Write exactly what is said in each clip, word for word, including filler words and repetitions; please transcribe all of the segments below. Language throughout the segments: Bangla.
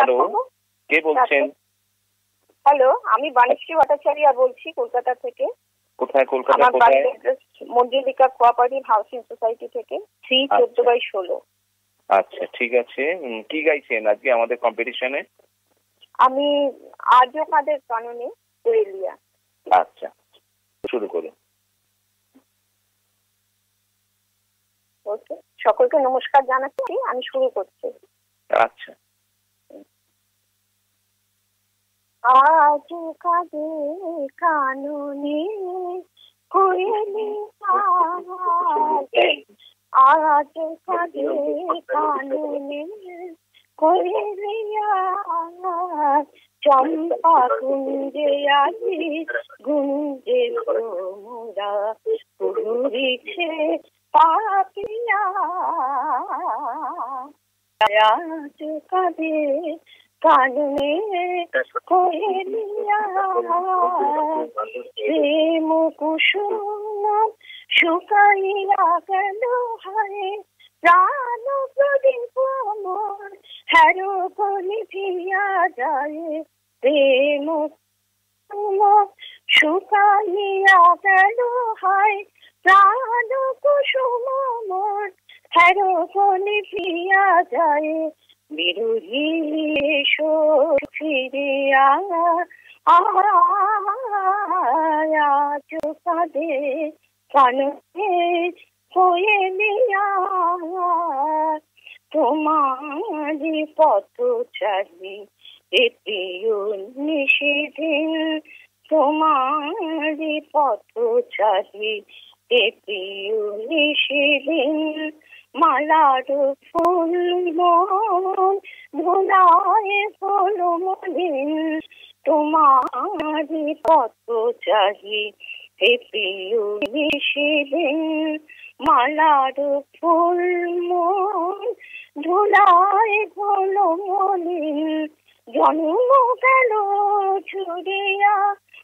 হ্যালো, কে বলছেন? হ্যালো, আমি বাণীশ্রী ভট্টাচার্য বলছি কলকাতা থেকে। কোথায়? কলকাতা আমার কোথায়? বাড়ির address Manjulika cooperative housing society থেকে, থ্রি চোদ্দ বাই ষোলো। আচ্ছা, ঠিক আছে। উম, কি গাইছেন আজকে আমাদের কম্পিটিশনে? আমি আজও কাদের কাননে কোয়েলিয়া। আচ্ছা, শুরু করুন। ওকে, সকলকে নমস্কার জানাচ্ছি, আমি শুরু করছি। আচ্ছা। আজ কাদের কাননে কোয়েলিয়া, আজ কাদের কাননে কোয়েলিয়া, চম্পা কুঞ্জে আজি গুঞ্জে ভ্রমরা পুরিছে পাপিয়া, আজ কাদের কাননে কোয়েলিয়া, প্রেম কুসুম শুকাইয়া গেল হায়, প্রাণ প্রদীপ মোর হ্যারো বলি ভিয়া যায়, প্রেম কুসুম শুকাইয়া গেল হায়, প্রাণ কুসুম মোর হ্যারো বলি ভিয়া যায়, বিরোহী ফিরে আজ কাদের কাননে কোয়েলিয়া, তোমারি পথ চাহি এ প্রিয় নিশিদিন, তোমারি পথ চাহি এ প্রিয় নিশিদিন, মালার ফুল মন ধুলায় ফুল মলিন, তোমারি পথ চাহি হে প্রিয় নিশিদিন, মালার ফুল মন ধুলায় ফুল মলিন, জন্ম গেল ছুড়িয়া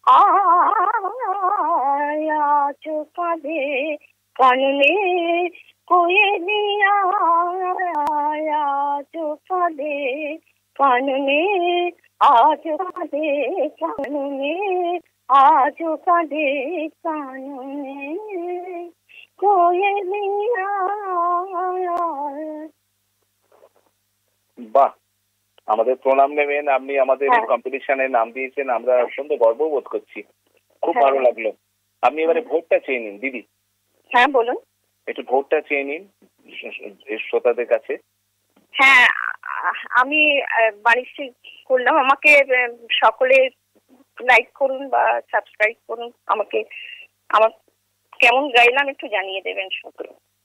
আজ কাদের কাননে কোয়েলিয়া, আজ কাদের কাননে, আজ কাদের কাননে, আজ কাদের কাননে কোয়েলিয়া। বাহ, আমাদের প্রণাম নেবেন। আপনি আমাদের এই কম্পিটিশনে নাম দিয়েছেন, আমরা অত্যন্ত গর্ববোধ করছি, খুব ভালো লাগলো। আপনি এবারে ভোটটা চেয়ে নিন দিদি। হ্যাঁ বলুন। একটু ভোটটা চেয়ে নিন শ্রোতাদের কাছে। হ্যাঁ, আমি বাণীশ্রী করলাম, আমাকে সকলে লাইক করুন বা সাবস্ক্রাইব করুন, আমাকে আমার কেমন গাইলাম একটু জানিয়ে দেবেন সকলে।